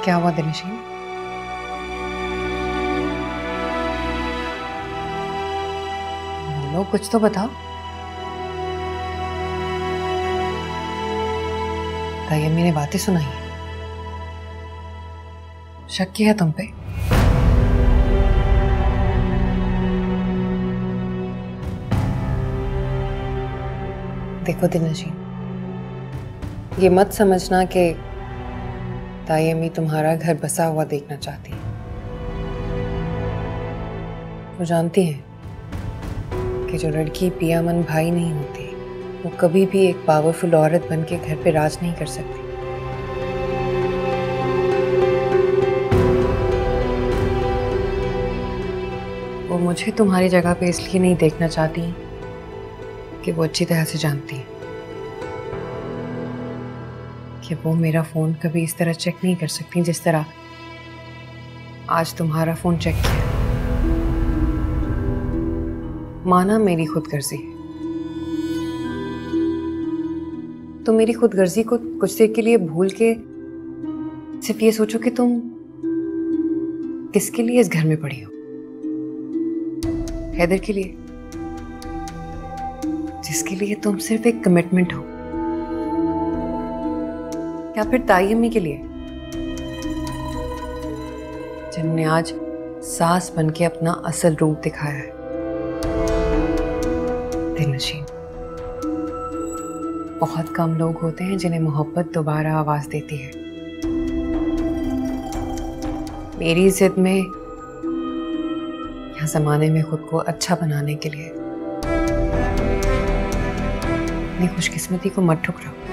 क्या हुआ दिनशील? बोलो, कुछ तो बताओ। तायम्मी ने बातें सुनाई हैं। शक किया है तुम पे? देखो दिनशील, ये मत समझना कि तायम्मी तुम्हारा घर बसा हुआ देखना चाहती है। वो जानती है कि जो लड़की पियामन भाई नहीं होती वो कभी भी एक पावरफुल औरत बन के घर पे राज नहीं कर सकती। वो मुझे तुम्हारी जगह पे इसलिए नहीं देखना चाहती कि वो अच्छी तरह से जानती है कि वो मेरा फोन कभी इस तरह चेक नहीं कर सकती जिस तरह आज तुम्हारा फोन चेक किया। माना मेरी खुदगर्जी, तो मेरी खुदगर्जी को कुछ देर के लिए भूल के सिर्फ ये सोचो कि तुम किसके लिए इस घर में पड़ी हो। हैदर के लिए, जिसके लिए तुम सिर्फ एक कमिटमेंट हो, या फिर तायम्मी के लिए जिन्होंने आज सास बन के अपना असल रूप दिखाया है। दिलनशीन, बहुत कम लोग होते हैं जिन्हें मोहब्बत दोबारा आवाज देती है। मेरी जिद में या जमाने में खुद को अच्छा बनाने के लिए अपनी खुशकिस्मती को मत ठुकराओ।